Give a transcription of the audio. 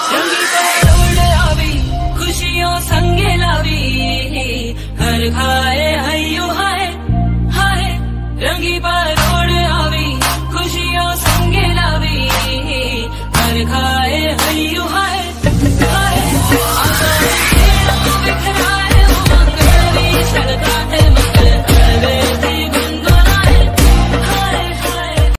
रंगी पे उड़ आवी खुशियों संगे लावी हर घर